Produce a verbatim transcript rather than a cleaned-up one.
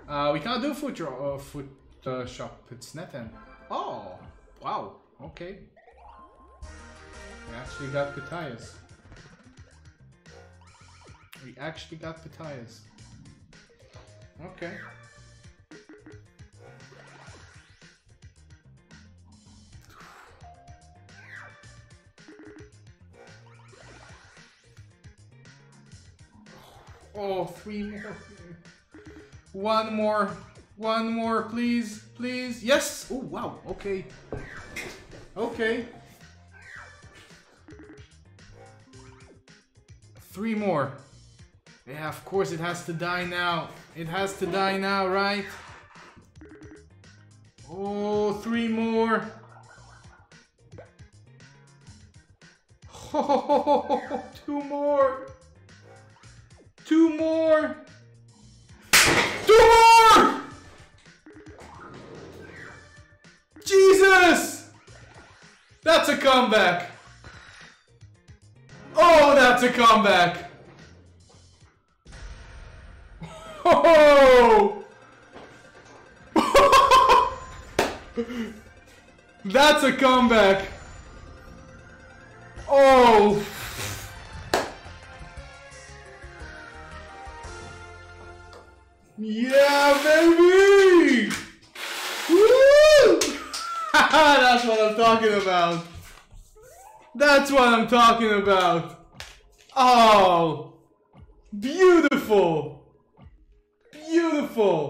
Uh, we can't do foot, uh, foot uh, shop. It's net end. Oh, wow. Okay. We actually got Pitayas. We actually got Pitayas. Okay. Oh, three more. One more. One more, please. Please. Yes! Oh, wow. Okay. Okay. Three more. Yeah, of course it has to die now. It has to die now, right? Oh, three more. Oh, two more. Two more. Two more! Jesus! That's a comeback. Oh, that's a comeback. Oh! That's a comeback. Oh! Yeah, baby! Woo! That's what I'm talking about. That's what I'm talking about. Oh! Beautiful! Beautiful!